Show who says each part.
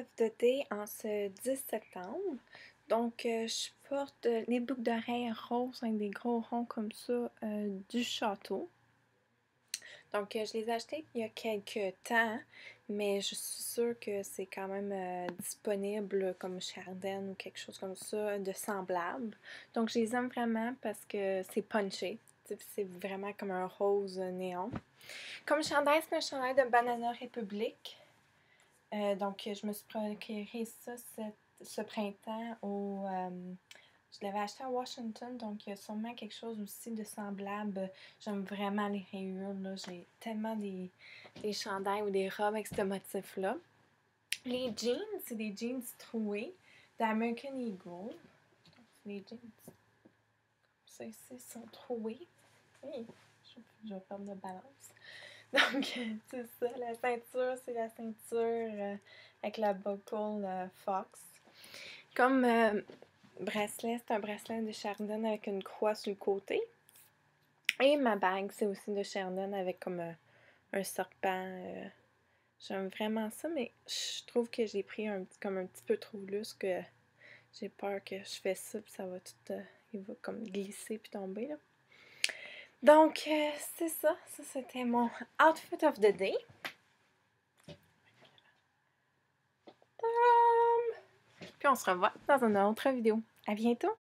Speaker 1: of the day en ce 10 septembre. Donc, je porte les boucles d'oreilles roses avec des gros ronds comme ça du Château. Donc, je les ai achetés il y a quelques temps, mais je suis sûre que c'est quand même disponible comme chez Ardennes ou quelque chose comme ça de semblable. Donc, je les aime vraiment parce que c'est punché. C'est vraiment comme un rose néon. Comme chandail, c'est un chandail de Banana Republic. Donc, je me suis procuré ça ce printemps je l'avais acheté à Washington, donc il y a sûrement quelque chose aussi de semblable. J'aime vraiment les rayures, là. J'ai tellement des chandails ou des robes avec ce motif-là. Les jeans, c'est des jeans troués d'American Eagle. Les jeans, ça ici, sont troués. Oui, je vais perdre de balance. Donc, c'est ça. La ceinture, c'est la ceinture avec la buckle Fox. Comme bracelet, c'est un bracelet de Chardon avec une croix sur le côté. Et ma bague, c'est aussi de Chardon avec comme un serpent. J'aime vraiment ça, mais je trouve que j'ai pris comme un petit peu trop lousse, que j'ai peur que je fais ça, puis ça va tout... il va comme glisser puis tomber, là. Donc, c'est ça. Ça, c'était mon outfit of the day. Puis on se revoit dans une autre vidéo. À bientôt!